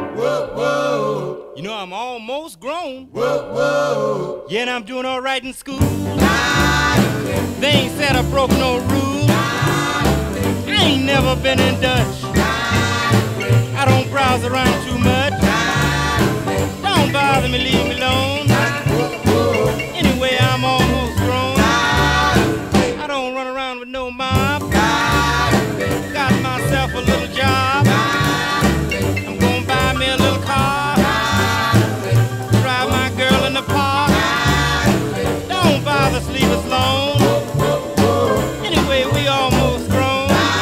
Whoa, whoa. You know I'm almost grown. Whoa, whoa. Yeah, and I'm doing all right in school. They ain't said I broke no rules. I ain't never been in Dutch. I don't browse around too much. Don't bother me, leave me alone. Anyway, I'm almost grown. I don't run around with no mob. Got myself a little job. I'm gonna buy me a little car. Drive my girl in the park. Don't bother, leave us alone. Anyway, we almost grown.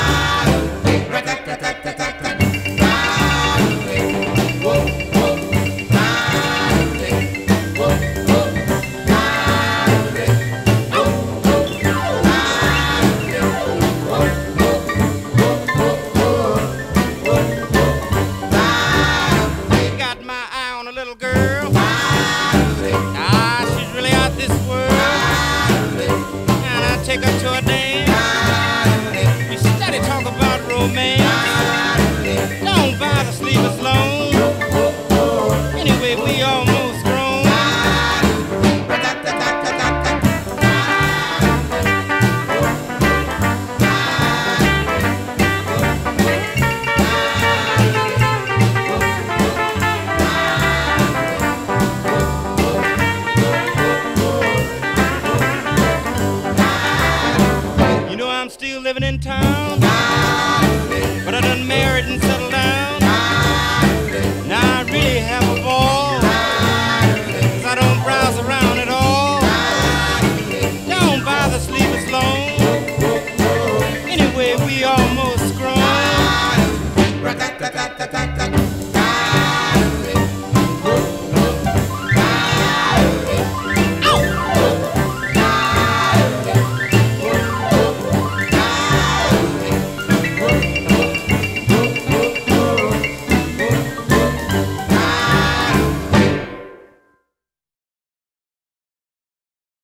Got my eye on a little girl. Ah, she's really out this world. And I take her to a dance. We steady talk about romance. Don't bother, leave us alone.